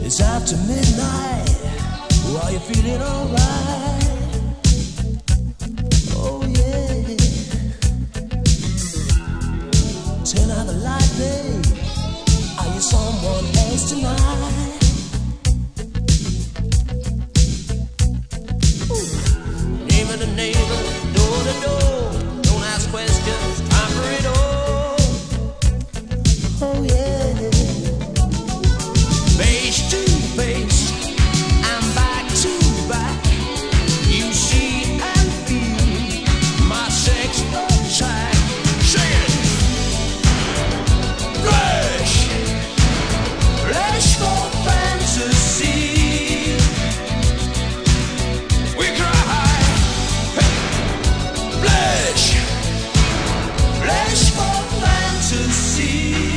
It's after midnight. Are you feeling alright? Oh yeah. Turn out the light, babe. Are you someone else tonight? Neighbor to neighbor, door to door. Don't ask questions, time for it all. Oh yeah. Face to face, I'm back to back. You see and feel my sex attack. Say it. Flesh, flesh for fantasy. We cry. Hey. Flesh, flesh for fantasy.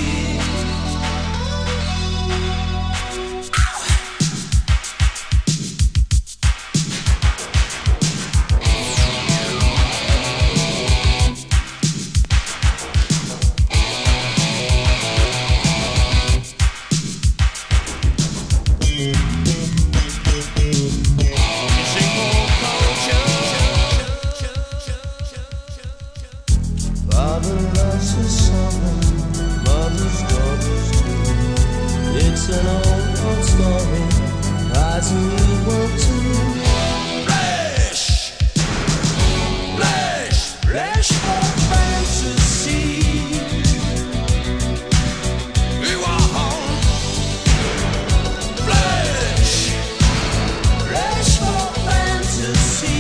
Father loves his son, mother's daughters too. It's an old story, rise and you will too. Flesh, flesh, flesh for fantasy. We want home. Flesh, flesh for fantasy.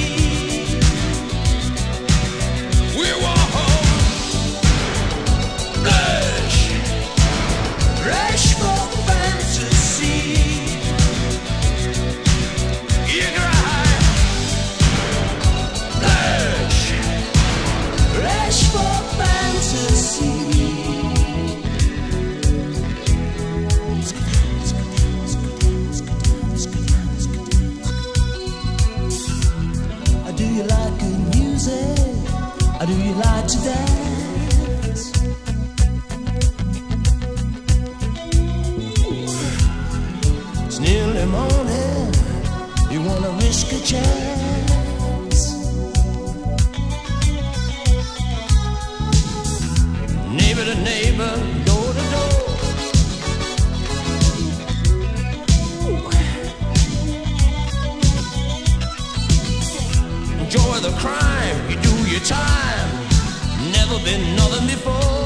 We want home. Flesh, flesh for fantasy. You cry. Flesh, flesh for fantasy. Do you like good music? Or do you like to dance? It's nearly morning. You wanna risk a chance? Neighbor to neighbor, door to door. Enjoy the crime, you do your time. Never been nothing before.